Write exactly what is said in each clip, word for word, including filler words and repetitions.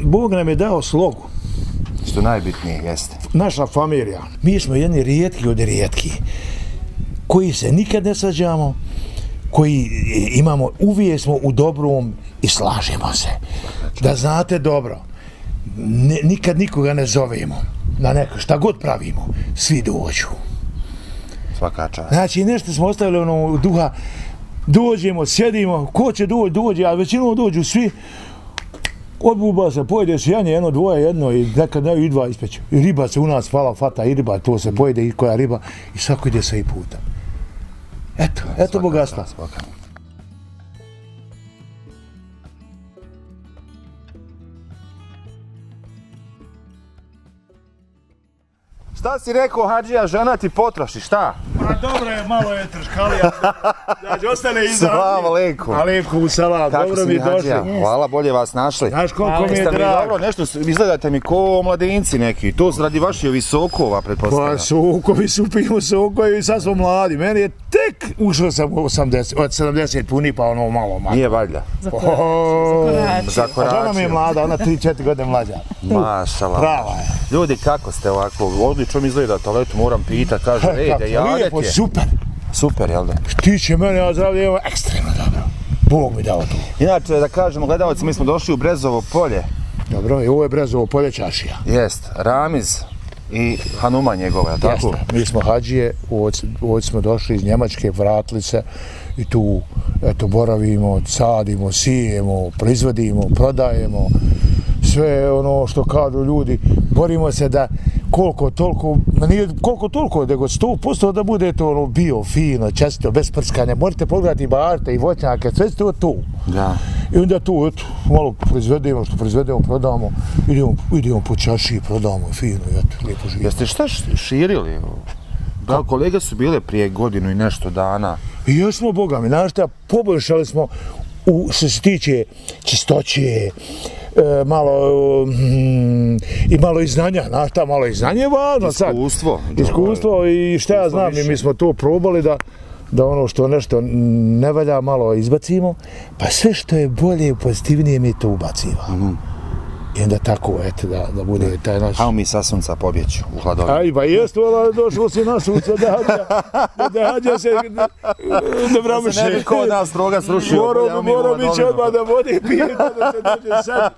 Bog nam je dao slogu. Što najbitnije jeste. Naša familija, mi smo jedni rijetki od rijetki, koji se nikad ne svađamo, koji imamo, uvijek smo u dobrom i slažemo se. Da znate dobro, ne, nikad nikoga ne zovemo na neko, šta god pravimo, svi dođu. Svaka čast. Znači, nešto smo ostavili ono duha, dođemo, sjedimo, ko će doći, dođe, a većinom dođu svi, odbuba se, pojede se janje, jedno, dvoje, jedno i nekad daju i dva ispeću. I riba se u nas hvala, fata i riba, to se pojede i koja riba i svako ide sa i puta. Eto, eto bogatstva. Šta si rekao, Hadžija, žena ti potroši, šta? Ma dobro je, malo je trškalija. Znači, ostane iza. Salam aleikum. Aleikum salam, dobro mi došli. Hvala, bolje vas našli. Znaš koliko mi je drago. Dobro, nešto izgledate mi ko mladinci neki. To radi vaših ovih sokova, pretpostavljam. Pa sokovi su, pijemo sokovi i sad smo mladi. Meni je tek ušao sam u osamdeset, od sedamdeset puni pa ono malo manje. Nije valjda. Zakoračio. A žena mi je mlada, ona tri četiri godine mlađa. Mašala. Prava je. Ljudi, kako ste ovako? Odlično mi izgleda toaletu, moram pitat, kaže, ej, da jadet je. Super. Super, jel da? Ti će mene, ja zdravlje, evo, ekstremno dobro. Bog mi dao to. Inače, da kažemo, gledalci, mi smo došli u Brezovo polje. Dobro, i ovo je Brezovo polje čašija. Jest, Ramiz i Hanuma njegove, je tako? Jeste, mi smo hađije, ovdje smo došli iz Njemačke, vratili se i tu, eto, boravimo, sadimo, sijemo, proizvodimo, prodajemo. Sve ono što kažu ljudi, borimo se da koliko toliko, nije koliko toliko, nego sto posto da bude to ono bio, fino, čestito, bez prskanja. Možete pogledati barte i voćnjake, sve ste to tu. Da. I onda tu, eto, malo proizvedemo, što proizvedemo, prodamo, idemo, idemo po čaši, prodamo, fino, eto, lijepo živimo. Jeste šta širili? Da, kolege su bile prije godinu i nešto dana. I jesmo, boga mi, znaš šta, poboljšali smo u, što se tiče čistoće, E, malo mm, i malo i znanja, znaš šta, malo i znanje je važno sad. Iskustvo. Iskustvo i šta ja znam, mi smo to probali da, da ono što nešto ne valja malo izbacimo, pa sve što je bolje, pozitivnije mi to ubacimo. Mm-hmm. I onda tako, eto, da, da bude taj naš... Hajmo mi sa sunca pobjeću u hladovinu. Aj, pa jest, vola, došlo si na sunce, da hađa, da hađa se, da vramiše. Da se ne bi ko od nas stroga srušio. Moram, moram ići odmah da vodi pije, da se dođe sad.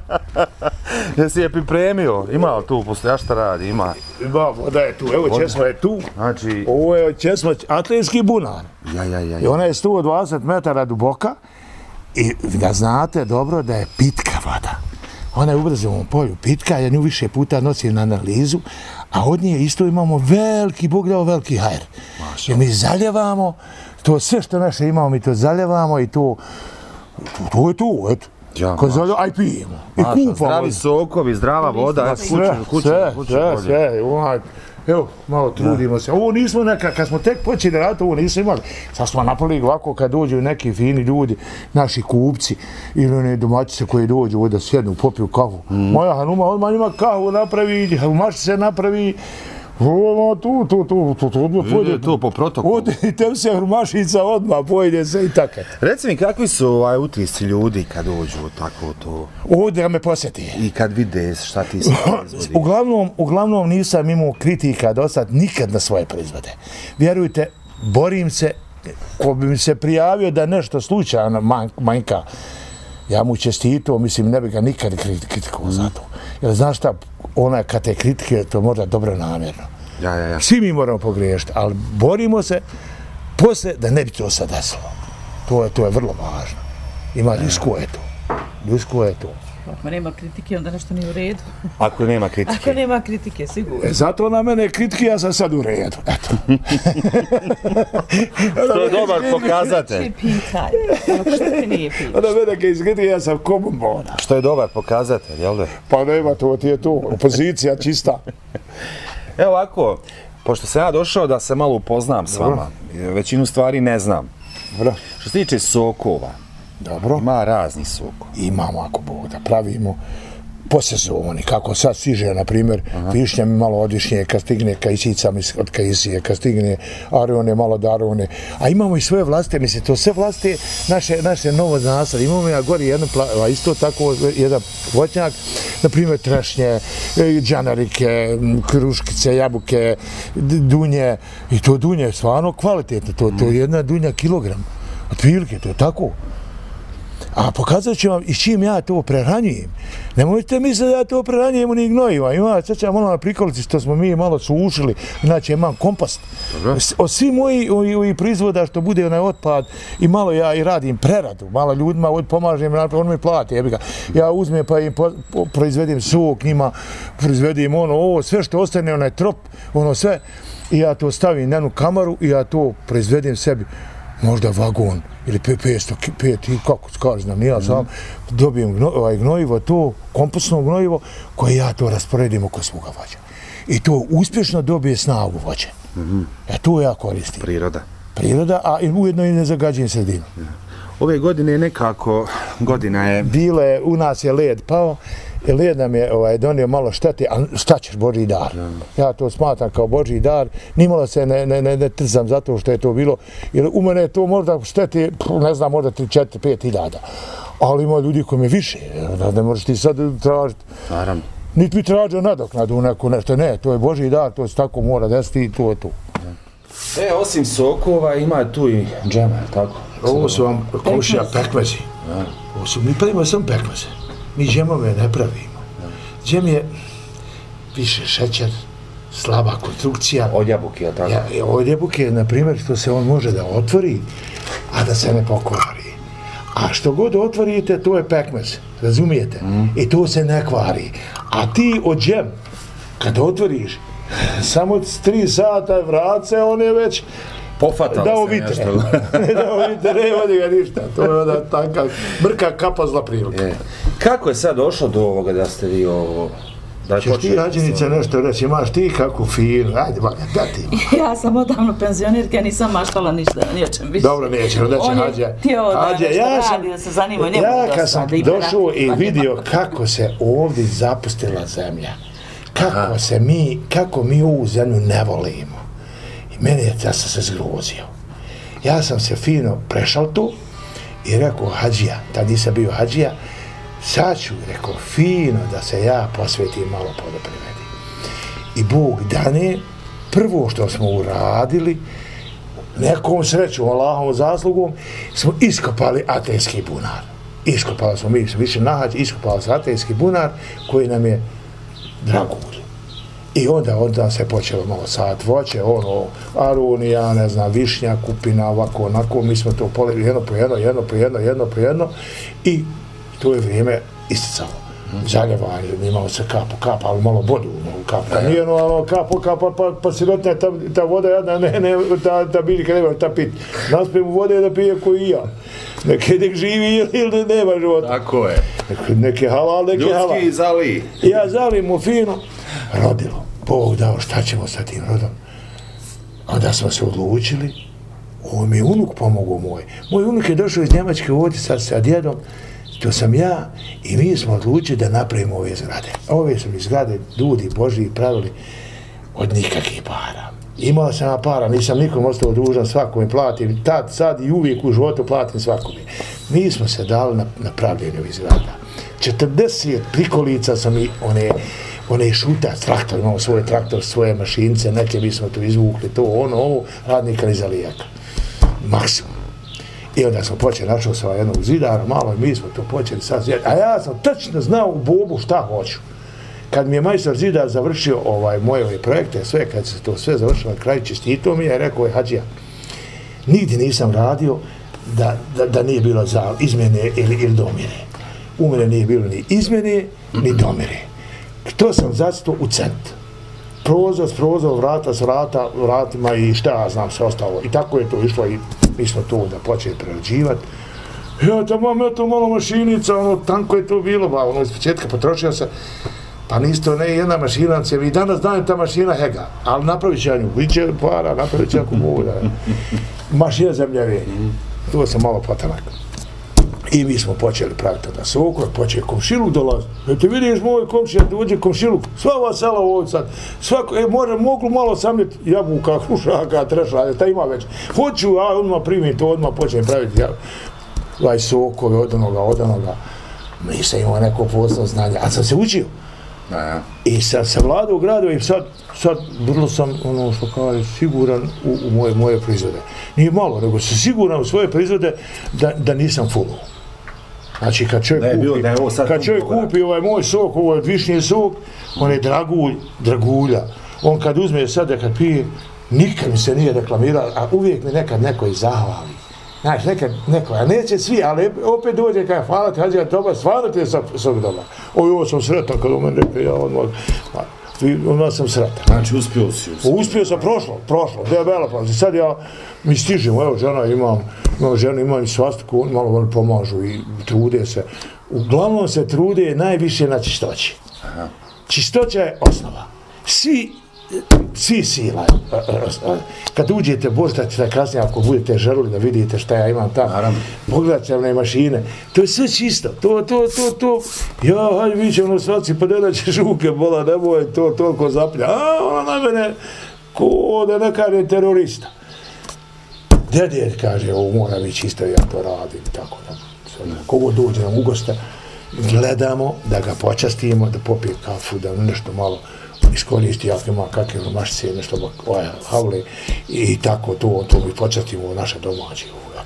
Jesi je pripremio? Ima li tu, postoja šta radi, ima? Ima, voda je tu, evo česma je tu. Znači... Ovo je česma, atletski bunar. Ja, ja, ja. I ona je sto dvadeset metara duboka i da znate dobro da je pitka voda. Ona je u Brezovom polju pitka, ja nju više puta nosim na analizu, a od nje isto imamo veliki, Bog dao veliki hajer. Jer mi zaljevamo, to sve što naše imamo, mi to zaljevamo i to, to je tu, eto. Ja, kad zaljevamo, aj pijemo. I maša, kupamo. zdravi sokovi, zdrava voda, aj kuću, kuću, sve, kuću sve, bolje. sve, onaj, evo, malo trudimo se. Ovo nismo neka, kad smo tek počeli raditi, ovo nismo imali. Sad smo napravili ovako kad dođu neki fini ljudi, naši kupci ili one domaćice koji dođu ovdje da sjednu, popiju kavu. Mm. Moja Hanuma odmah ima kavu napravi, maš se napravi, ovo, tu, tu, tu, tu, tu, odmah pojede. Ide to po protokolu. Ode i tem se hrumašica odmah, pojede se i tako. Reci mi, kakvi su ovaj utisci ljudi kad dođu tako to? Ovdje ga me posjeti. I kad vide šta ti se proizvodi? Uglavnom, uglavnom nisam imao kritika do sad nikad na svoje proizvode. Vjerujte, borim se, ko bi mi se prijavio da nešto slučajno manjka, ja mu čestito, mislim, ne bi ga nikad kritikovao za to. Jer znaš šta, ona kad te kritike, to možda dobro namjerno. Ja, ja, ja. Svi mi moramo pogriješiti, ali borimo se posle da ne bi to sad desilo. To je, to je vrlo važno. Ima ljudsko je to. Ljudsko je to. Ako nema kritike, onda nešto nije u redu. Ako nema kritike. Ako nema kritike, sigurno. E, zato na mene kritike, ja sam sad u redu. Eto. Što je dobar pokazatelj. Što pitaj? Što ti nije pitaj? Onda mene kad izkritike, ja sam komumbona. Što je dobar pokazatelj, jel da? Pa nema, to ti je to. Opozicija čista. Evo ovako, pošto sam ja došao da se malo upoznam s vama, većinu stvari ne znam. Dobro. Što se tiče sokova, Dobro. ima razni sokova. Imamo ako Bog da pravimo po sezoni, kako sad stiže, na primjer, višnja mi malo od višnje, kad stigne kajsica mi od kajsije, kad stigne arone, malo darone, a imamo i svoje vlaste, mislim, to sve vlaste naše, naše novo nasad, imamo ja gori jedno, a isto tako jedan voćnjak, na primjer, trešnje, džanarike, kruškice, jabuke, dunje, i to dunje je stvarno kvalitetno, to, to je jedna dunja kilogram, otprilike, to je tako. A pokazat ću vam i s čim ja to prehranjujem. Nemojte misliti da ja to prehranjujem ni gnojiva. Ima, sad ću vam ono na prikolici što smo mi malo sušili, inače imam kompost. Od svi moji ovi proizvoda što bude onaj otpad i malo ja i radim preradu, malo ljudima pomažem, on mi plati, jebi ga. Ja uzmem pa im proizvedim sok njima, proizvedim ono, ovo, sve što ostane, onaj trop, ono sve, i ja to stavim na jednu kamaru i ja to proizvedim sebi, možda vagon ili petsto, pet i kako kaže, znam, ja sam dobijem gno, ovaj gnojivo, to kompostno gnojivo koje ja to rasporedim oko svoga voća. I to uspješno dobije snagu voće. Mm-hmm. E to ja koristim. Priroda. Priroda, a ujedno i ne zagađujem sredinu. Ove godine nekako, godina je... Bile, u nas je led pao, i led nam je ovaj, donio malo štete, a šta ćeš, Božji dar. Ja to smatram kao Božji dar, nimalo se ne, ne, ne, ne trzam zato što je to bilo, jer u mene je to možda štete, ne znam, možda tri, četiri, pet hiljada. Ali ima ljudi koji me više, ne možeš ti sad tražiti. Naravno. Niti mi tražio nadoknadu neko nešto, ne, to je Božji dar, to se tako mora desiti i to je to. E, osim sokova ima tu i džema, tako? Ovo su vam komšija pekmezi. Ovo su, mi pravimo samo pekmeze. Mi džemove ne pravimo. Džem je više šećer, slaba konstrukcija. Od jabuke, je tako? Ja, od jabuke, na primjer, što se on može da otvori, a da se ne pokvari. A što god otvorite, to je pekmez, razumijete? Mm. I to se ne kvari. A ti od džem, kad otvoriš, samo tri sata vrace, on je već pofatalo se nešto. Dao vite, ne vodi ga ništa. To je onda takav mrka kapa zla prilika. Je. Kako je sad došlo do ovoga da ste vi ovo... Da ćeš ti, Rađenice, nešto reći, imaš ti kakvu finu, ajde, baga, da ti. Ja sam odavno penzionerka, ja nisam maštala ništa, ničem više. Dobro, neće, onda će Hađa. On je htio da nešto radi, da se zanima, njemu dosta. Ja kad sam došao i vidio kako se ovdje zapustila zemlja, kako se mi, kako mi ovu zemlju ne volimo. I mene je, ja sam se zgrozio. Ja sam se fino prešao tu i rekao, Hađija, tad nisam bio Hađija, sad ću, rekao, fino da se ja posvetim malo poljoprivredi. I Bog dane, prvo što smo uradili, nekom srećom, Allahovom zaslugom, smo iskopali atejski bunar. Iskopali smo, mi smo više nahađi, iskopali smo atejski bunar koji nam je dragulj. I onda, onda se počelo malo sad voće, ono, aronija, ne znam, višnja, kupina, ovako, onako, mi smo to polili jedno po jedno, jedno po jedno, jedno po jedno i to je vrijeme isticalo. Zaljevanje, imao se kapu, kapa, ali malo vodu, kapa, nije ono, ono, kapu, kapa, pa, pa sirotne, ta, ta voda jedna, ne, ne, ta, ta biljka nema ta pit. Naspijem vode da pije koji i ja. Neke nek živi ili nema života. Tako je. Neke halal, neke halal. Ljudski zali. Ja zalim mu fino, rodilo. Bog dao, šta ćemo sa tim rodom? Onda smo se odlučili, ovo mi je unuk pomogao moj. Moj unuk je došao iz Njemačke ovdje sad sa djedom, to sam ja i mi smo odlučili da napravimo ove zgrade. Ove su mi zgrade, ljudi Božji pravili od nikakvih para. Imao sam ja para, nisam nikom ostao dužan, svakome platim, tad, sad i uvijek u životu platim svakome. Mi smo se dali na, na pravljenje ovih zgrada. četrdeset prikolica sam i one, one šutac, traktor, imamo svoj traktor, svoje mašince, neke mi smo tu izvukli, to ono, ovo, radnika iz Alijaka. Maksimum. I onda smo počeli, našao sam jednog zidara, malo i mi smo to počeli sad zidati. A ja sam tačno znao u Bobu šta hoću. Kad mi je majstor zidar završio ovaj, moje ove projekte, sve, kad se to sve završilo na kraju, čestito mi je, rekao je, Hađija, nigdje nisam radio da, da, da nije bilo za izmjene ili, ili domire. U mene nije bilo ni izmjene, ni domire. To sam zacito u cent. Prozor s prozor, vrata s vrata, vratima i šta ja znam se ostalo. I tako je to išlo i mi smo to da počeli prerađivati. Ja tamo imam to malo mašinica, ono, tanko je to bilo, ba, ono, iz početka potrošio se, pa nisto, ne, jedna mašina, i danas dajem ta mašina hega, ali napravit će ja nju, viće para, napravit će ako mogu da. Mašina zemljave, to sam malo potanak. I mi smo počeli praviti da sokove, počeo komšiluk dolazi. E ti vidiš moj komšija, dođe komšiluk, sva ova sela ovdje sad, svako, e, more, mogu malo samljeti jabuka, krušaka, trešanja, ta ima već. Hoću, a odmah primim to, odmah počnem praviti ja, ovaj sokove od onoga, od onoga. Nisam imao neko posebno znanje, ali sam se učio. Ja. I sad sam vladao gradova i sad, sad vrlo sam, ono što kaže, siguran u, u moje, moje proizvode. Nije malo, nego sam siguran u svoje proizvode da, da nisam fulao. Znači, kad čovjek da je bilo, kupi, da je ovo sad kad čovjek kupi ovaj moj sok, ovo je višnji sok, on je dragulj, dragulja. On kad uzme sada, kad pije, nikad mi se nije reklamirao, a uvijek mi nekad neko i zahvali. Znaš, nekad neko, a neće svi, ali opet dođe kada hvala ti, hađa toba, stvarno ti je sok dobar. Oj, ovo sam sretan kad u mene rekao, ja odmah, odmah sam sretan. Znači, uspio si. Uspio, uspio sam, prošlo, prošlo, debela pa. Sad ja, mi stižemo, evo, žena imam, imam ženu, imam i svastiku, malo oni pomažu i trude se. Uglavnom se trude najviše na čistoći. Aha. Čistoća je osnova. Svi, svi sila. Kad uđete, možda ćete kasnije, ako budete želili da vidite šta ja imam tamo, pogledajte one mašine, to je sve čisto, to, to, to, to, ja, hajde, vi će ono svaci, pa da će žuke bola, nemoj to toliko zaplja, a ona na mene, ko da ne kaže terorista. Dede kaže, ovo mora biti čisto, ja to radim, tako da, kogo dođe nam u gosta, gledamo da ga počastimo, da popije kafu, da nešto malo iskoristi, ako ima kakve mašice, nešto havle i tako to, to mi počastimo naše domaće.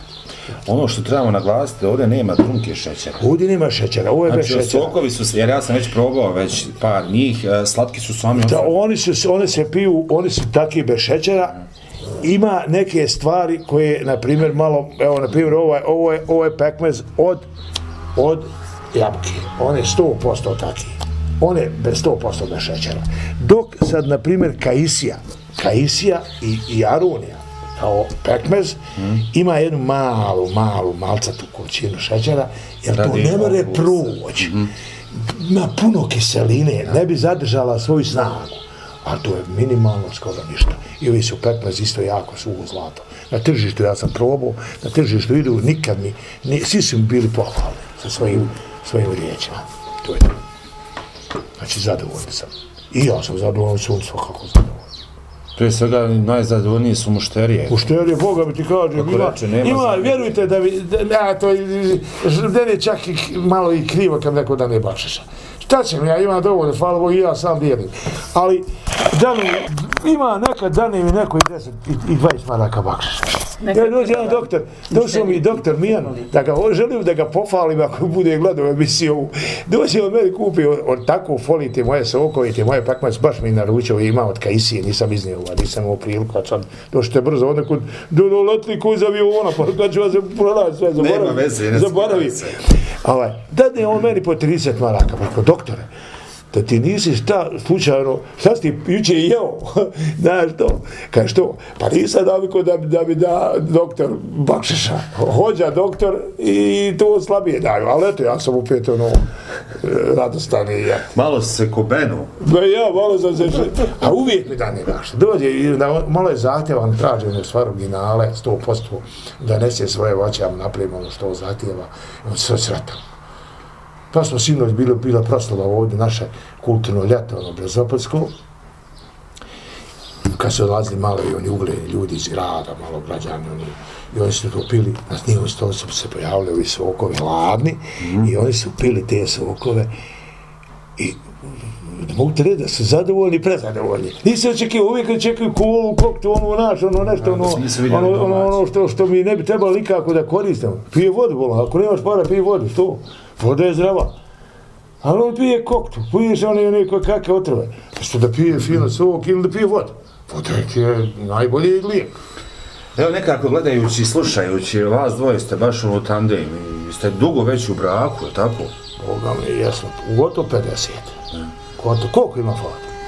Ono što trebamo naglasiti, ovdje nema trunke šećera. Ovdje nema šećera, ovo je bez šećera. Znači, sokovi su, jer ja sam već probao već par njih, slatki su sami. Da, oni, su, oni se piju, oni su takvi bez šećera. Ima neke stvari koje, na primjer, malo, evo, na primjer, ovo je, ovo je, ovo je pekmez od, od jabuke. On je sto posto taki. On je bez sto posto bez šećera. Dok sad, na primjer, kaisija, kaisija i, i aronija, kao pekmez, mm. ima jednu malu, malu, malcatu količinu šećera, jer to ne more proći. Mm. Ima puno kiseline, ne bi zadržala svoju snagu. A to je minimalno, skoro ništa. I ovi su pekmez isto jako suho zlato. Na tržištu ja sam probao, na tržištu idu, nikad mi, ni, svi su mi bili pohvalni sa svojim, svojim riječima. To je to. Znači, zadovoljni sam. I ja sam zadovoljan, su svakako zadovoljni. Prije svega, najzadovoljniji su mušterije. Mušterije, Boga mi ti kažem, ima, reče, ima vjerujte da vi, da, to je čak i malo i krivo kad neko da ne bakšiša. Šta će mi, ja imam dovoljno, hvala Bogu, i ja sam dijelim. Ali, da mi, ima nekad dane mi neko i deset i dvadeset maraka bakšiša. Ja dođe jedan doktor, došao mi doktor Mijan, da ga želim da ga pohvalim ako bude gledao emisiju. Dođe on meni kupi od, od takvu foliju te moje sokove, te moje pakmac, baš mi naručio i ima od kaisije, nisam iznio, nisam imao priliku, a sad došite brzo, onda kod doletli koji iz aviona, pa kad ću vas pronaći sve, zaboravim. Zaboravim. Ovaj, dade on meni po trideset maraka, pa kod doktore. Da ti nisi šta, slučajno, šta si ti juče jeo, znaš to, kaže što, pa nisam naviko da, da mi da doktor bakšiša, hođa doktor i to slabije daju, ali eto, ja sam opet ono, radostan i ja. Malo se kobenu. Da ja, malo sam se, a uvijek mi da ne daš, dođe i malo je zahtjevan, traži one stvar originale, sto posto, da nese svoje voće, a napravimo ono što zahtjeva, on se sretan. Pa smo sinoć bila, bila proslava ovdje, naše kulturno ljeto, ono, Brezopolsko. Kad su odlazili malo i oni ugledni ljudi iz grada, malo građani, oni, i oni su to pili, na njihovom stolu su se pojavili ovi sokovi hladni, mm. i oni su pili te sokove i mogu te reći da su zadovoljni i prezadovoljni. Nisi očekio, uvijek očekuju kolu, koktu, ono naš, ono nešto, ono, ono, ono, ono što, što mi ne bi trebalo nikako da koristimo. Pije vodu, bola, ako nemaš para, pije vodu, što? Voda je zdrava. Ali on pije koktu, piješ one neko kakve otrove. Što da pije fino sok ili da pije vodu. Voda je najbolje lijek. Evo nekako gledajući, slušajući, vas dvoje ste baš u tandem, ste dugo već u braku, je tako? Boga mi, jesmo, gotovo pedeset. Hmm. Gotovo, koliko ima fata?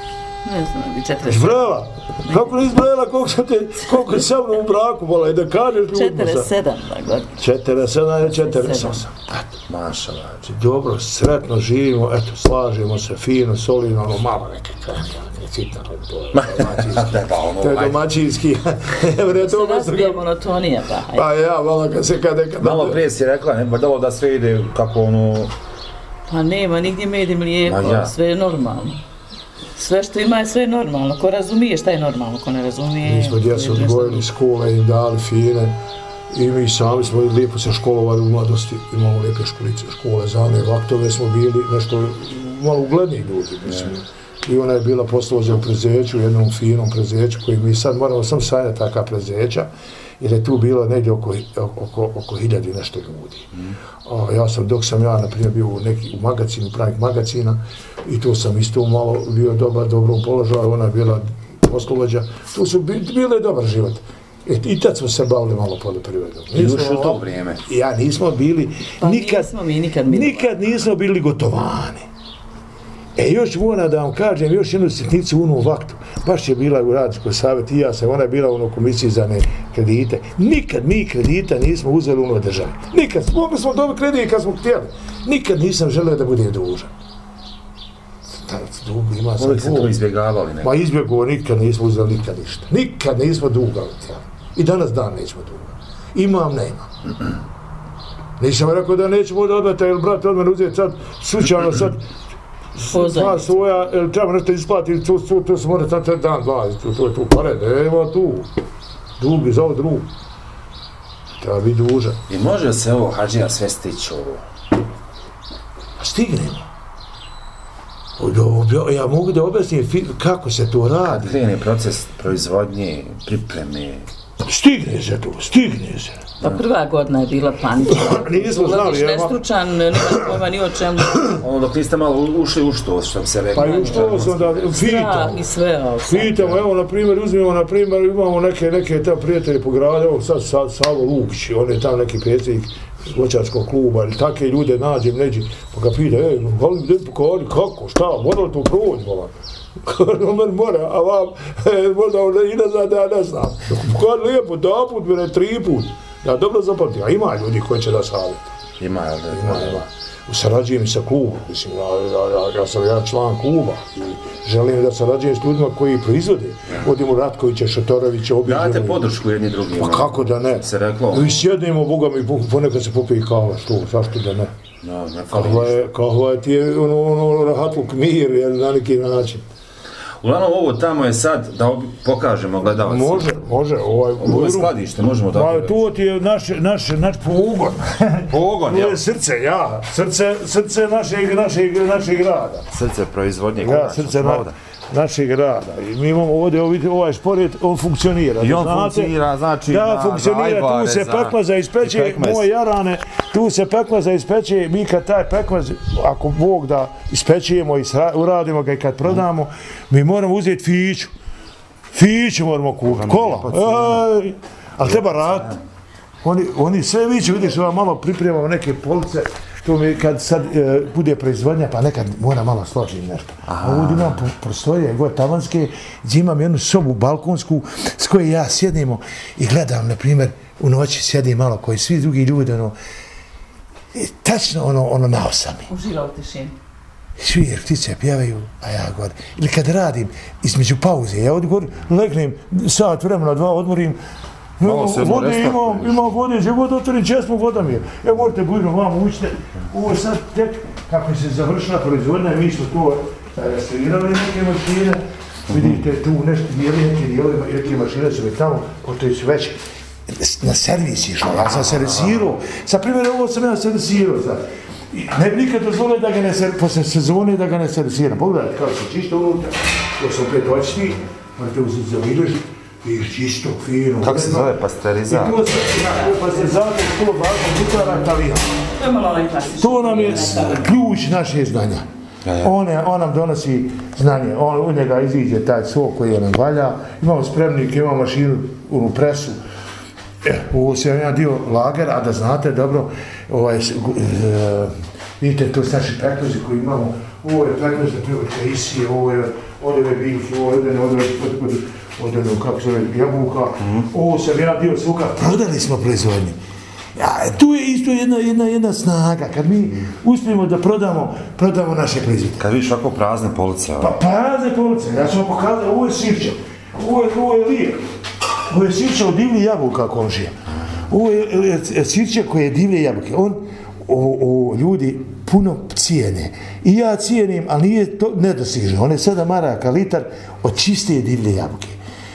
Ne znam, četrdeset. Izbrojala? Kako ne izbrojala koliko sam te, koliko je sa mnom u braku, vola, i da kažeš ljudima sad. četrdeset sedam, da god. četrdeset sedam je četrdeset osam. Eto, Maša, znači. dobro, sretno živimo, eto, slažemo se, fino, solidno, ono, malo neke citno, to je domaćinski. Se razbije monotonija, pa. Pa ja, malo kad se kad nekada... Malo prije si rekla, ne, dalo da sve ide kako ono... Pa nema, nigdje med i mlijeko, sve je normalno. Sve što ima je sve normalno. Ko razumije šta je normalno, ko ne razumije... Mi smo djecu odgojili škole, im dali fine i mi sami smo lijepo se školovali u mladosti. Imamo lijepe školice, škole, zane, vaktove smo bili nešto malo ugledniji ljudi, mislim. I ona je bila poslovođa u prezeću, jednom finom prezeću koji mi sad moramo sam sanjati taka prezeća, jer je tu bilo negdje oko, oko, oko hiljadi nešto ljudi. Mm. A, ja sam, dok sam ja, na primjer, bio u, neki, u magazinu, pravnik magazina, i tu sam isto malo bio dobar, dobrom položaju, ona je bila poslovođa, tu su bile dobar život. I, i tad smo se bavili malo poljoprivredom. I još u to vrijeme. Ja, nismo bili, pa nikad, nismo mi nikad, nikad nismo bili gotovani. E, još moram da vam kažem, još jednu sitnicu u onom vaktu. Baš je bila u Radničkoj savjeti i ja sam, ona je bila u onoj komisiji za ne kredite. Nikad mi kredita nismo uzeli u onoj državi. Nikad. Mogli smo dobiti kredit kad smo htjeli. Nikad nisam želeo da budem dužan. Dug ima sam. Uvijek se to izbjegavali, ne? Ma izbjegao, nikad nismo uzeli nikad ništa. Nikad nismo dugali htjeli. I danas dan nećemo dugali. Imam, nema. Nisam rekao da nećemo da odmeta, jer brat od mene uzeti sad, slučajno sad, dva svoja, treba nešto isplatiti, to, to, to se mora sad dan, dva, to, to je tu pare, nema tu. Drugi za ovo drugi. Treba biti dužan. I može se ovo, Hadžija, sve stići ovo? A stignemo. Ja mogu da objasnim kako se to radi. Kad krene proces proizvodnje, pripreme... Stigne se to, stigne se. Pa prva godina je bila panična. Nismo znali, ja. Nestručan, nemaš pojma ni o čemu. Ono dok niste malo ušli u što, što bi se rekli. Pa i u što sam da pitam. I sve. Pitamo, evo, na primjer, uzmimo, na primjer, imamo neke, neke tam prijatelje po gradu, evo sad Savo Lukić, on je tam neki predsjednik voćarskog kluba, ili takve ljude nađem, neđi, pa ga pita, ej, volim da pokali, kako, šta, mora li to proći, volim? On mora, a vam, možda on i ne zna da ja ne znam. Pokali lijepo, da put, mene tri put. Ja dobro zapamtim, a ima ljudi koji će da savjeti. Ima, ali da ima, ima. Sarađujem i sa klubom, mislim, ja, ja, ja sam jedan član kluba i želim da sarađujem s ljudima koji proizvode. Odim u Ratkovića, Šotorovića, obiđemo. Dajte podršku jedni drugim. Pa kako da ne? Se reklo. I sjednemo, Boga mi, ponekad se popije kava, što, zašto da ne? No, ne fali ništa. Kahva ti je ono, ono, rahatluk mir, jer na neki način. Uglavnom, ovo tamo je sad, da pokažemo gledalacima. Može, može. Ovaj, ovo je skladište, možemo tako reći. To ti je naš, naš, naš pogon. Pogon, jel? To je srce, ja. Srce, srce našeg, našeg, našeg grada. Srce proizvodnje konačno. Ja, srce na, našeg grada. I mi imamo ovdje ovaj šporet, on funkcionira. I on znate, funkcionira, znači, da, funkcionira, tu se peklaza ispeče, moje jarane, tu se peklaza ispeče, mi kad taj peklaz, ako Bog da ispećemo i uradimo ga i kad prodamo, mi moramo uzeti fiću. Fiću moramo kupiti, kola. Ej, ali treba raditi. Oni, oni sve viće, vidiš, ova malo pripremamo neke police, to mi kad sad e, bude proizvodnja, pa nekad mora malo složiti nešto. A ovdje imam prostorije, gore tavanske, gdje imam jednu sobu balkonsku s kojoj ja sjedimo i gledam, na primjer, u noći sjedim malo koji svi drugi ljudi, ono, i tačno ono, ono nao sam mi. Uživa u tišini. Svi jer ptice pjevaju, a ja gore. Ili kad radim između pauze, ja ovdje gore legnem, sat vremena, dva odmorim, vode imam, imam vode, gdje god otvorim česmu, voda mi je. Evo morate bujno, vamo učite. Ovo sad tek, kako se završila proizvodnja, mi smo to restaurirali neke mašine. Vidite tu nešto, neke dijelovi, neke mašine su mi tamo, pošto su već na servis išlo, ja sam servisirao. Sa primjer, ovo sam ja servisirao, sad. Ne bi nikad dozvolio da ga ne servisirao, posle sezone da ga ne servisiram. Pogledajte, kao se čisto unutra, to se opet očisti, morate uzeti za vidiš, vidiš čisto, fino. Kako se zove pasterizator? I to se, ja, pasterizator, sto dvadeset litara Italijan. To je malo onaj klasični. To nam je ključ naše znanja. On, je, on nam donosi znanje, on, u njega iziđe taj sok koji nam valja, imamo spremnik, imamo mašinu, unu presu. E, ovo se jedan dio lager, a da znate dobro, ovaj, e, vidite, to su naši peklozi koji imamo, ovo je pekmezna prilika isije, ovo je od ove biljke, ovo je od ove, od ove, kako se zove, jabuka, ovo sam ja dio svuka, prodali smo proizvodnje. Ja, tu je isto jedna, jedna, jedna snaga, kad mi uspijemo da prodamo, prodamo naše proizvode. Kad vidiš ovako prazne police. Pa prazne police, ja ću vam pokazati, ovo je sirće, ovo je, ovo je lijek, ovo je sirće od divlje jabuka komšija. Ovo je sirće koje je divlje jabuke, on, o, o, ljudi puno cijene. I ja cijenim, ali nije to nedosižno, on je sedam maraka litar od čiste divlje jabuke.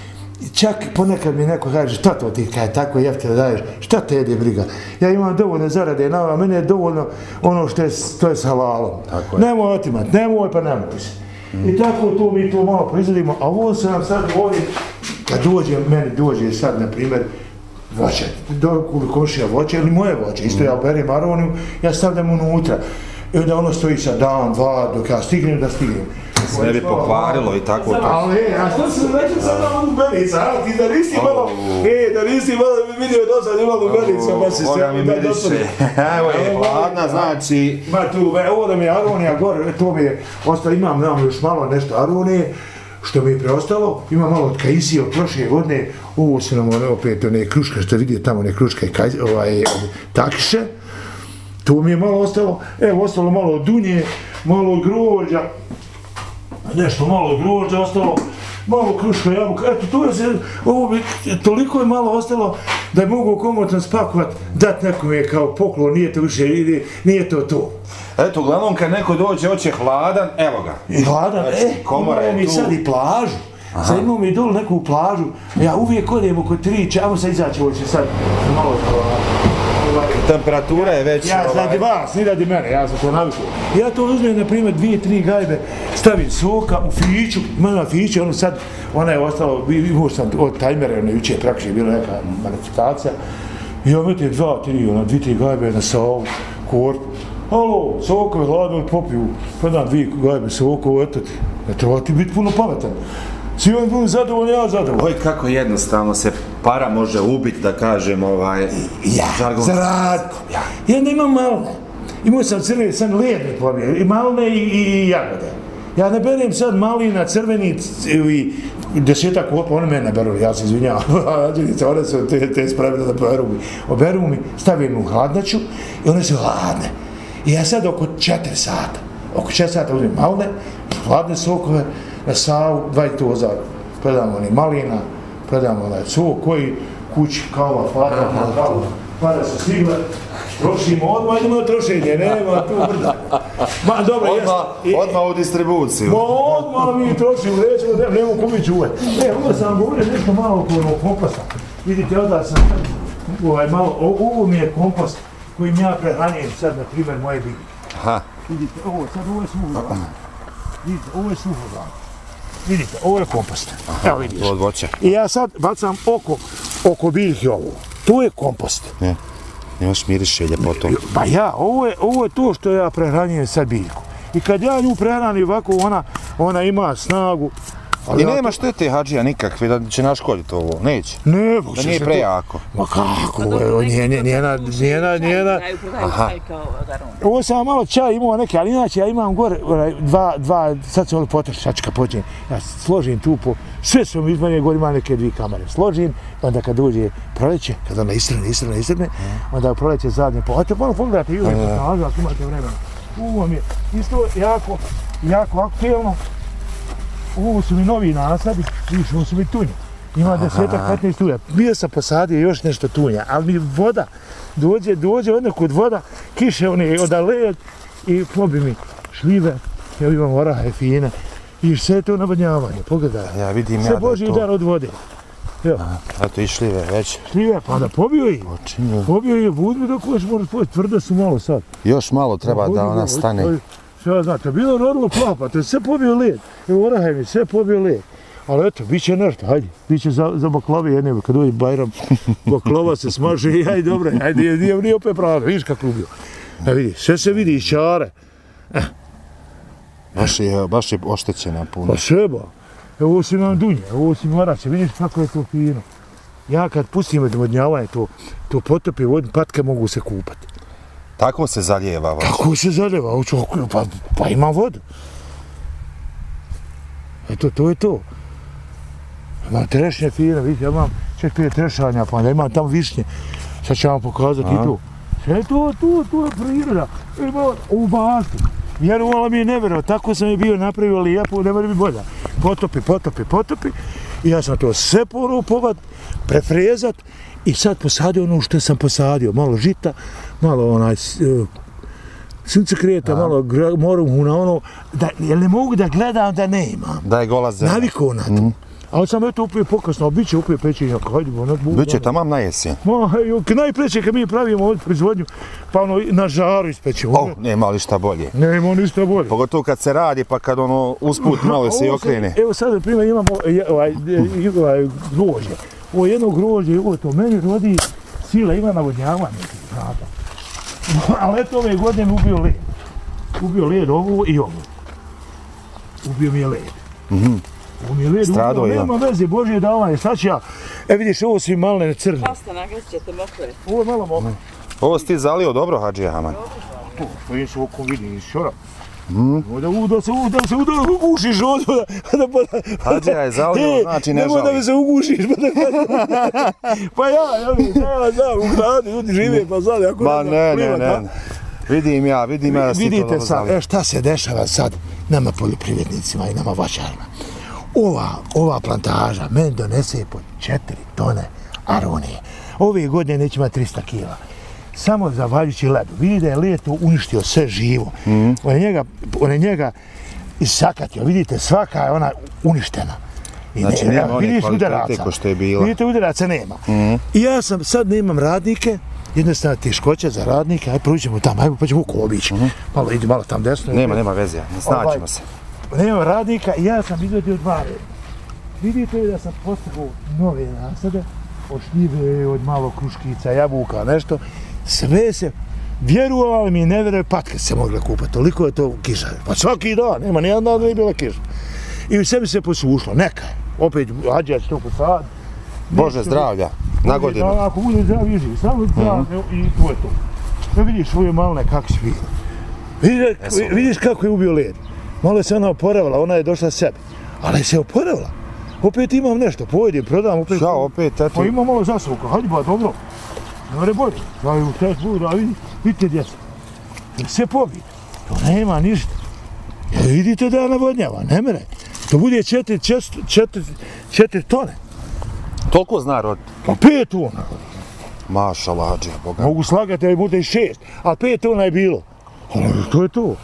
Čak ponekad mi neko kaže, šta to ti kaj tako jeftino daješ, šta te jede briga? Ja imam dovoljno zarade, na mene je dovoljno ono što je, to je s halalom. Nemoj otimati, nemoj pa nemoj se. Mm. I tako to mi to malo proizvodimo, a ovo se nam sad voli, kad dođe, meni dođe sad, na primjer, voće, dokoli košija voće ili moje voće, isto ja oberem aroniju, ja stavljam unutra. I onda ono stoji sa dan, dva, dok ja stignem da stignem. Se ne bi pokvarilo i tako to. Ali, a što se neće sad na lubenica, a ti da nisi malo, e, da nisi malo vidio do sad imalo lubenica, pa si se mi da dosadi. Evo je, hladna, znači... Ma tu, ovo da mi je aronija gore, to mi je ostalo, imam nam još malo nešto aronije, što mi je preostalo, ima malo od kajsije od prošle godine, ovo su nam one opet one kruške, što vidio tamo one kruške, ovaj, takiše, to mi je malo ostalo, evo ostalo malo od dunje, malo od grožđa, nešto malo od grožđa ostalo, malo kruška jabuka, eto to je se, ovo bi, toliko je malo ostalo da je mogu komotno spakovat, dat nekom je kao poklon, nije to više, nije to to. Eto, uglavnom kad neko dođe, hoće hladan, evo ga. I hladan, e, imamo mi sad i plažu. Aha. Sad imamo mi dolu neku plažu, ja uvijek odem oko tri, ajmo sad izaći, ovo će sad malo ovaj, temperatura je već... Ja radi vas, ni radi mene, ja sam to navikao. Ja to uzmem, na primjer, dvije, tri gajbe, stavim soka u fiću, imam na fiću, ono sad, ona je ostalo, imao sam od tajmera, ono juče praktično je bila neka manifestacija, i ja metim dva, tri, ono, dvije, tri gajbe na savu, korpu. Halo, sokove hladno popiju, pa dam dvije gajbe sokove, eto ti, ne treba ti biti puno pametan. Svi oni bili zadovoljni, ja zadovoljni. Oj, kako jednostavno se para može ubiti, da kažem, ovaj... Ja, za radku. Ja. I onda imam malne. Imao sam crvene, sam ledne pobije, i malne i, i jagode. Ja ne berem sad malina, crveni i desetak kopa, one mene beru, ja se izvinjavam. One su te, te spravile da beru mi. Oberu mi, stavim u hladnaču i one su hladne. I ja sad oko četiri sata, oko četiri sata uzmem malne, hladne sokove, na savu, dvaj to za, predam oni malina, predam onaj sok koji kući, kava, fata, kava, para su stigle, trošimo odmah, idemo na trošenje, nema tu brda. Ma, dobro, odmah, jes, odmah u distribuciju. Ma, odmah mi trošimo, nećemo, nema, nema kumić uve. E, onda sam govorio nešto malo oko onog komposta. Vidite, onda sam, ovaj, malo, ovo mi je kompost kojim ja prehranjujem sad, na primjer, moje biljke. Aha. Vidite, ovo, sad ovo je suhodran. Vidite, ovo je suhodran. Vidite, ovo je kompost. Evo vidiš. Od voća. I ja sad bacam oko, oko biljke ovo. To je kompost. Ne, nemaš miriše ljepotom. Pa ja, ovo je, ovo je to što ja prehranjujem sad biljku. I kad ja nju prehranim ovako, ona, ona ima snagu. I ja nema to... štete hađija nikakve da će naškoditi ovo, neće? Ne, da nije prejako. To... Ma kako, ovo je njena, njena, njena... Aha. Ovo sam malo čaj imao neke, ali inače ja imam gore dva, dva, sad se ovdje potroši, sačka počinje. Ja složim tu po, sve sam iz mene gore ima neke dvije kamere. Složim, onda kad dođe proleće, kad ona istrne, istrne, istrne, onda proleće zadnje po... Hajte malo pogledati i uvijek pokažu, ako imate vremena. Ovo mi je isto jako, jako aktuelno. Ovo su mi novi nasadi, vidiš, ovo su mi tunje. Ima desetak, petnaest tunja. Bio sam posadio još nešto tunja, ali mi voda, dođe, dođe onda kod voda, kiše one oda led i pobi mi šljive, evo imam orahe fine. Vidiš, sve je to navodnjavanje, pogledaj. Ja vidim ja da je to. Sve Božji dar od vode. Evo. Eto i šljive već. Šljive, pa da pobio ih. Pobio ih, uzmi dok hoćeš moraš pojeti, tvrde su malo sad. Još malo treba da ona stane. Sve znate, bilo rodilo plapa, to je sve pobio led. Evo orahe mi, sve pobio led. Ali eto, bit će nešto, hajde. Bit će za, za baklave jedne, kad dođe Bajram, baklava se smaže i hajde, dobre, hajde, nije, nije opet pravo, vidiš kako ubio. E vidi, sve se vidi iz čare. Eh. Baš je, baš je oštećena puno. Pa seba. Evo ovo si imam dunje, ovo si moraće, vidiš kako je to fino. Ja kad pustim odvodnjavanje, to, to potopi vodu, patke mogu se kupati. Tako se zalijeva voće. Kako se zaljeva? Pa, pa ima vodu. Eto, to je to. Imam trešnje fine, vidite, ja imam ček prije trešanja, pa onda imam tamo višnje. Sad ću vam pokazati i tu. Sve to, to, to je priroda. Ima u baštu. Vjerovala mi je nevjerovat, tako sam je bio napravio lijepo, ne može biti bolja. Potopi, potopi, potopi. I ja sam to sve porupovat, prefrezat i sad posadio ono što sam posadio. Malo žita, malo onaj sunce krijeta, malo moruhu na ono, da, jer ne mogu da gledam da ne imam. Da je gola zemlja. Navikao na to. Mm. Ali sam eto upio pokasno, bit će upio pečenjak, hajde bo, ne budu. Biće tamam na jesen. Ma, najpreće kad mi pravimo ovdje proizvodnju, pa ono na žaru ispećemo. Oh, nema li šta bolje. Nema ništa bolje. Pogotovo kad se radi, pa kad ono usput malo se i okrene. Evo sad, na primjer, imamo ovaj, ovaj grožđe. Ovo jedno grožđe, ovo to meni rodi sila, ima navodnjavanje. Ali eto ove godine mi ubio led. Ubio led ovo i ovo. Ubio mi je led. Mhm. Strado je. Nema veze, Božje davanje, šta ću ja? E vidiš, ovo su i malne crne. Ostanak, već ćete mokre. Ovo je malo mokre. Ovo si ti zalio dobro, Hadžija Haman. To, to je se oko vidi iz šora. Da se ugušiš ovdje. Hadžija je zalio, znači ne žali. Nemoj da me se ugušiš. Pa ja, ja mi, ja znam, u gradu ljudi žive, pa znali, ako ne znam. Ma ne, ne, ne. Vidim ja, vidim ja da si to dobro zalio. Vidite sad, e šta se dešava sad nama poljoprivrednicima i nama voćarima. Ova, ova plantaža meni donese po četiri tone aronije. Ove godine neće imati trista kila. Samo zahvaljujući ledu. Vidi da je led uništio sve živo. Mm. On je njega, on je njega isakatio. Vidite, svaka je ona uništena. I znači ne, nema one kvalitete ko što je bila. Vidite, udaraca nema. Mm. I ja sam, sad nemam radnike, jednostavno teškoća za radnike, aj prođemo tamo, aj pa ćemo oko obići. Mm. Malo, idi malo tam desno. Nema, nema veze, snaćemo se. Nema radnika i ja sam izvedio dva reda. Vidite da sam postavio nove nasade, od šljive, od malo kruškica, jabuka, nešto. Sve se, vjerovali mi, ne vjeruje, patke se mogle kupati, toliko je to kiša. Pa svaki dan, nema nijedan dan da je bila kiša. I u sebi se posušlo, neka je. Opet, Hadžija će to posad. Bože zdravlja, na godinu. Ako bude zdravlje, živi, samo zdravlje i to je to. Da vidiš ove malne kako će biti. Vidiš kako je ubio led. Malo se ona oporavila, ona je došla sebi. Ali se oporavila. Opet imam nešto, pojedim, prodam, opet... Šta, opet, eto... Pa imam malo zasuka, hajde ba, dobro. Ne mre bolje. Da je u test budu, a vidi, vidite djeca. Sve pobije. To nema ništa. Ja vidite da ja navodnjava, ne mre. To bude četiri, četiri, četiri, četiri tone. Toliko zna rod? Pa pet tona. Mašala, Hadžija, Boga. Mogu slagati, ali možda i šest, ali pet tona je bilo. Ali to je to.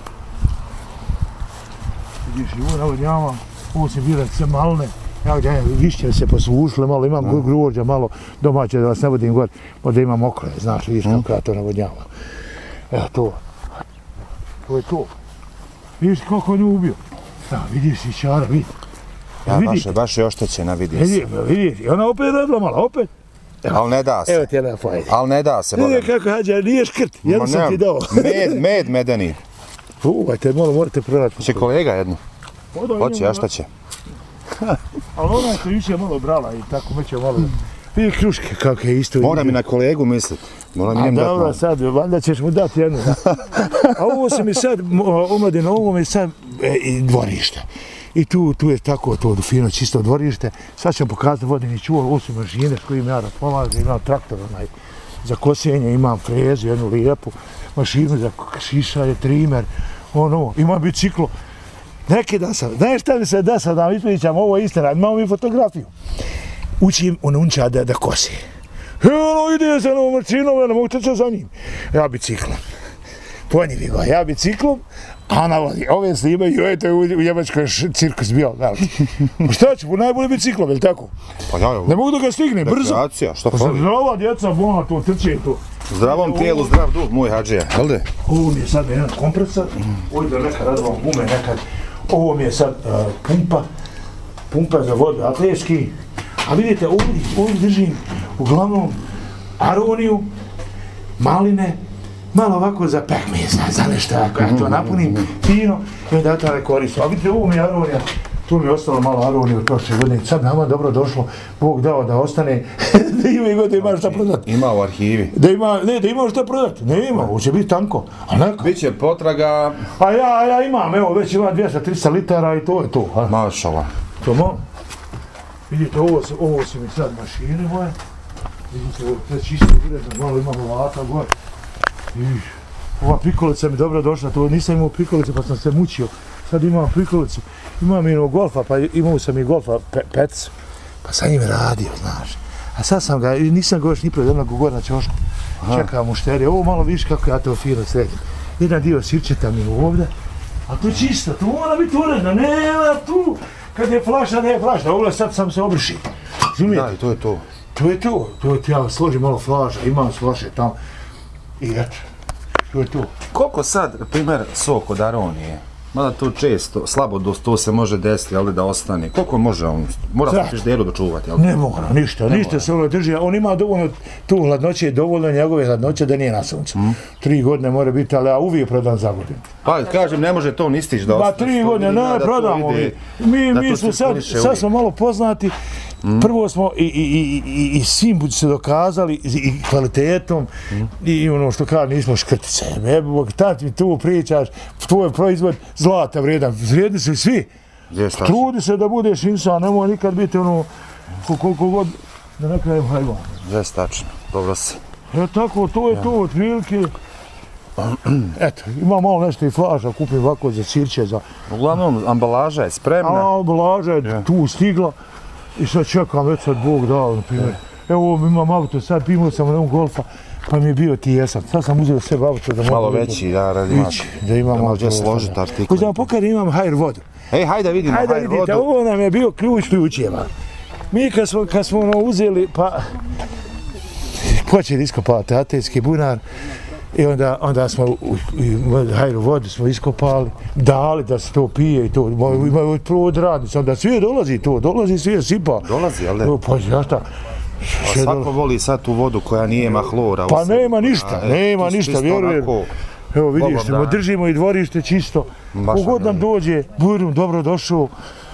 Vidiš, i ovo navodnjava, ovo se bile sve malne. Ja gdje višće se posvušle malo, imam mm. grožđa malo domaće da vas ne vodim gore, možda imam okre, znaš, vidiš kako ja to navodnjavam. Evo to. To je to. Vidiš kako on je ubio. Da, vidiš i čara, vidi. Ja, baš je, baš je oštećena, vidio se. Vidiš, vidiš, i ona opet radila malo, opet. Ali ne da se. Evo ti je lepo, ajde. Ali ne da se, Boga. Vidi kako Hadžija, nije škrt, jedno sam ti dao. Med, med medeni. Uvajte, malo morate prodati. Će kolega jednu? Hoće, a šta će? Ali ona je to juče malo brala i tako meće malo... Vidi kruške kako je isto... Moram i na kolegu mislit. Moram i njem dati malo. A dobro, sad, valjda ćeš mu dati jednu. A ovo se mi sad, omladino, ovo mi sad e, dvorište. I tu, tu je tako to fino čisto dvorište. Sad ću pokazati vodeni čuvar, ovo su mašine s kojim ja raspolažem. Imam traktor onaj za kosenje, imam frezu, jednu lijepu mašinu za šišanje, trimer, ono, imam biciklo. Neki da sam, znaš šta mi se da sad da vam ispričam, ovo je istina, imamo mi fotografiju. Učim on unča da, da kosi. Ono ide sa ovom mašinom, ja ne mogu trčati za njim. Ja biciklom. Ponjivi ga, ja biciklom, a ona vodi, ove snimaju, joj, to je u, u Njemačkoj cirkus bio, veliki. Šta ću, po najbolje biciklom, je li tako? Pa ja, ne mogu da ga stigne, brzo. Rekreacija, šta pa fali? Zdrava djeca, bona to, trče to. Zdravom tijelu, zdrav duh, moj Hadžija, jel de? Ovo mi je sad jedan kompresor, ovdje nekad radimo gume, nekad. Ovo mi je sad uh, pumpa, pumpa za vodu, atletski. A vidite, ovdje, ovdje držim uglavnom aroniju, maline, malo ovako za pekmez, za nešto, ako ja to napunim fino, i onda to ne koristim. A vidite, ovo mi je aronija, tu mi je ostalo malo aronije od prošle godine. Sad nama dobro došlo, Bog dao da ostane, da ima i god da ima šta prodati. Ima u arhivi. Da ima, ne, da ima šta prodati. Ne ima, hoće biti tanko. A neka. Biće potraga. A ja, ja imam, evo, već imam dvjesto trista litara i to je to. A? Mašala. To mo. Vidite, ovo, ovo su mi sad mašine moje. Vidite, ovo je čisto uredno, malo imamo lata gore. I ova prikolica mi dobro došla, to nisam imao prikolice pa sam se mučio. Sad imam prikolicu, imam jednog golfa, pa imao sam i golfa pe, pec, pa sam im radio, znaš. A sad sam ga, nisam ga još ni prodao jednog gore na ćošku. Čekam mušterije, ovo malo vidiš kako ja to fino sredim. Jedan dio sirčeta mi je ovdje, a to je čisto, to mora biti uredno, nema tu. Kad je flaša, ne je flaša, ovo sad sam se obriši. Da, i to je to. To je to, to je to, ja složim malo flaša, imam flaše tamo. I eto, to je to. Koliko sad, na primjer, sok od aronije? Mada to često, slabo do to se može desiti, ali da ostane. Koliko može on? Mora se frižderu dočuvati, jel? Ne mora, ništa, ne ništa mora. Se ono drži. On ima dovoljno, tu hladnoće, dovoljno njegove hladnoće da nije na suncu. Mm. Tri godine mora biti, ali ja uvijek prodam za godinu. Pa kažem, ne može to nistić da ostane. Ba tri godine, ne, prodamo mi. Mi, mi smo sad, sad smo malo poznati. Mm. Prvo smo i, i, i, i, i svim se dokazali, i, i kvalitetom, mm. i, i ono što kaže, nismo škrtice. Evo, tad mi tu pričaš, tvoj proizvod zlata vrijedan, vrijedni su svi. Trudi se da budeš insan, nemoj nikad biti ono, koliko god, da ne krajem hajvan. Jes, tačno, dobro si. E tako, to je ja. To, otprilike. Eto, ima malo nešto i flaša, kupim ovako za sirće, za... Uglavnom, ambalaža je spremna. A, ambalaža je ja. Tu stigla. I sad čekam, već sad Bog dao, na primjer. Evo, imam auto, sad imao sam onom golfa, pa mi je bio ti jesan. Sad sam uzeo sve auto da mogu... Malo veći, da, radi ići, da imam auto. Da može složiti artikle. Koji da vam pokažem, imam hajr vodu. Ej, hajde vidimo hajde hajr vidite, vodu. Ovo nam je bio ključ ključeva. Mi kad smo, kad smo ono uzeli, pa... počeli iskopati atejski bunar. I onda, onda smo u hajru vodu smo iskopali, dali da se to pije i to, imaju provod radnice, onda svijet dolazi to, dolazi svijet sipa. Dolazi, ali ne? Pa ja šta? Pa svako voli sad tu vodu koja nije ima hlora. Pa nema ništa, a, nema ništa, vjerujem. Evo vidiš, držimo i dvorište čisto, kogod nam dođe, budem dobro došao.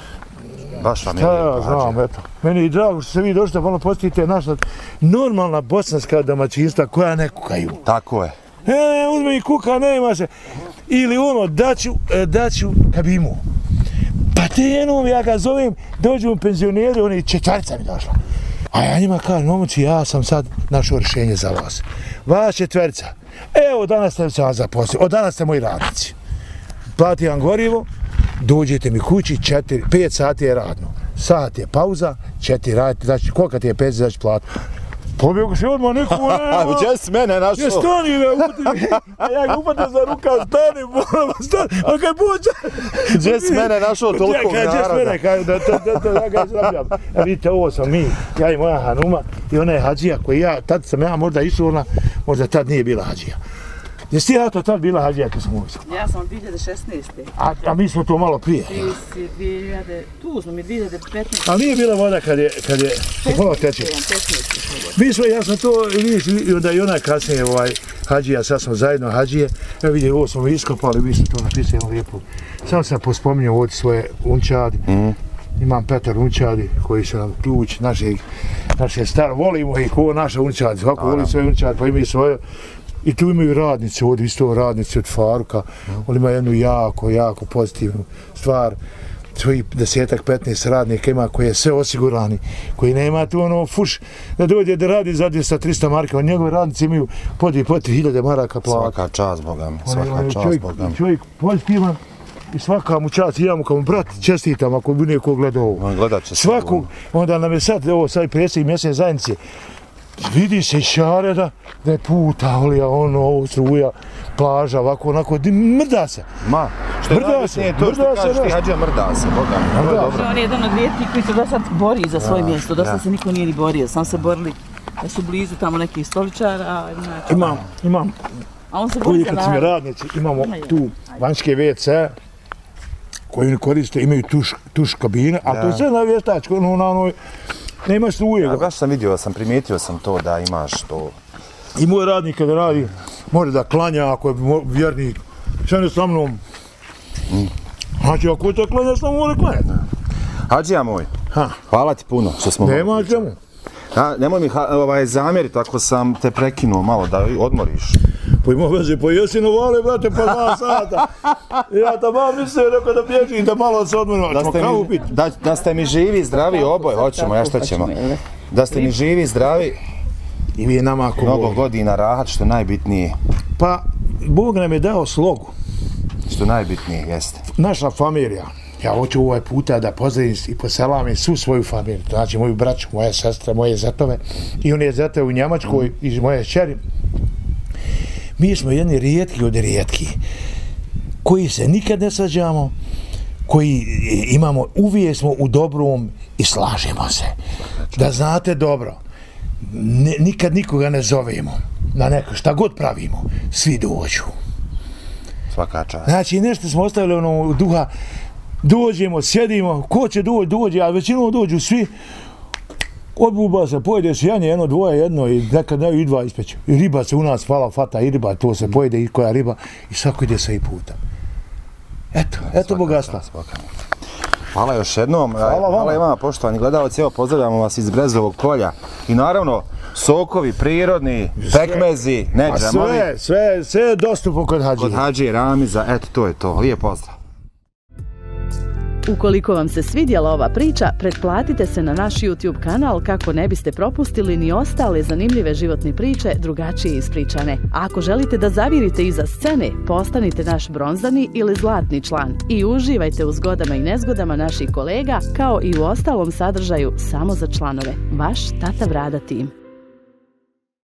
Baš vam je lijepo. Ja znam, eto. Meni je drago što se vi došli da malo postite naša normalna bosanska domaćinstva koja ne kukaju. Tako je. E, uzme i kuka, nema se. Ili ono, daću, daću kabimu. Pa te jednom, ja ga zovem, dođu u penzioneri, oni četvarica mi došla. A ja njima kažem, momoći, ja sam sad našao rješenje za vas. Vas četverica. Evo, danas ste se vam zaposlili. Od danas ste moji radnici. Plati vam gorivo, dođete mi kući, četiri, pet sati je radno. Sat je pauza, četiri radite, znači koliko ti je pet, znači platu. Pobjegu se odmah neko nema. Gdje si mene našao? Gdje stani, ne, upati, a ja ga upatim za rukav, stani, moram, stani, a kaj pođe? Gdje si mene našao toliko naroda? Gdje si mene, kaj, da, da, da, da, da ga izrabljam. A vidite, ovo sam mi, ja i moja Hanuma, i ona je hađija koji ja, tad sam ja možda išao, ona, možda tad nije bila hađija. Jesi ti ja to tad bila hađija kad sam uvijek? Ja sam dvije hiljade šesnaeste. A, a mi smo to malo prije. Ti si dvije hiljade, tu smo mi dvije hiljade petnaeste. A nije bila voda kad je, kad je, pola teče. Mi smo, ja sam to, vidiš, i onda i ona kasnije, ovaj, hađija, sad smo zajedno hađije. Evo vidi, ovo smo iskopali, mi smo to napisali lijepo. Sam sam pospominjao ovdje svoje unčadi. Mm. Imam Petar unčadi koji su nam ključ našeg, naše staro, volimo ih, ovo naša unčadi, svako voli svoje unčadi, pa imaju svoje. I tu imaju radnice, ovdje isto radnice od Faruka, mm. on ima jednu jako, jako pozitivnu stvar. Svoji desetak, petnaest radnika ima koji je sve osigurani, koji nema tu ono fuš da dođe da radi za dvjesto trista marka, on njegove radnice imaju po dvije, po tri hiljade maraka plata. Svaka čast Boga mi, svaka čast čovjek, Boga mi. Čovjek pozitivan i svaka mu čast, i ja mu kao mu brat čestitam ako bi neko gledao ovo. On gledat će se. Svakog, onda nam je sad, ovo sad predsjednik mjesne zajednice, vidi se iz Šareda da je put, Aulija, ono, ovo, struja, plaža, ovako, onako, mrda se. Ma, što je najbitnije to što kažeš ti hađija, mrda se, Boga mi, to je dobro. On je jedan od rijetkih koji se do sad bori za svoje mjesto, do sad se niko nije ni borio, sam se borili da su blizu tamo nekih stoličara. Imam, imam, a on se bori kad smo radnici, imamo tu vanjske ve ce koji oni koriste, imaju tuš, tuš kabine, a to je sve na vještačku, ono, na onoj, nema struje. Ja, baš sam vidio, sam primijetio sam to da imaš to. I moj radnik kada radi, mora da klanja ako je vjernik, sve ne sa mnom. Mm. Znači, ako je to klanja, samo mora klanjati. Hadžija moj, ha. Hvala ti puno što smo... Nema čemu. A, nemoj mi ovaj, zamjeriti ako sam te prekinuo malo da odmoriš. Pa ima veze, pa jesi novale, brate, pa dva sata. Ja tamo mislim, rekao da bježim, da malo se odmorim. Da ste, mi, da, da ste mi živi i zdravi oboje, hoćemo, ja šta ćemo. Da ste mi živi i zdravi i vi nama ako mnogo Bog. Godina rahat, što najbitnije. Pa, Bog nam je dao slogu. Što najbitnije, jeste. Naša familija. Ja hoću ovaj puta da pozdravim i poselam svu svoju familiju, znači moju braću, moje sestre, moje zetove i one zete u Njemačkoj i moje čeri. Mi smo jedni rijetki od rijetki, koji se nikad ne svađamo, koji imamo, uvijek smo u dobrom i slažemo se. Da znate dobro, ne, nikad nikoga ne zovemo na neko, šta god pravimo, svi dođu. Svaka čast. Znači nešto smo ostavili ono duha, dođemo, sjedimo, ko će doći, dođe, a većinom dođu svi, odbuba se, pojede se janje, jedno, dvoje, jedno i nekad ne i dva ispeće. I riba se u nas hvala, fata i riba, to se pojede i koja riba i svako ide sve i puta. Eto, eto bogatstva. Hvala još jednom. Hvala vama. Hvala i vama, poštovani gledalci, evo pozdravljamo vas iz Brezovog polja. I naravno, sokovi, prirodni, pekmezi, ne džemovi. Sve, sve, sve je dostupno kod Hadžije. Kod Hadžije Ramiza, eto, to je to. Lijep pozdrav. Ukoliko vam se svidjela ova priča, pretplatite se na naš YouTube kanal kako ne biste propustili ni ostale zanimljive životne priče drugačije ispričane. A ako želite da zavirite iza scene, postanite naš bronzani ili zlatni član i uživajte u zgodama i nezgodama naših kolega kao i u ostalom sadržaju samo za članove. Vaš Tata Vrada tim.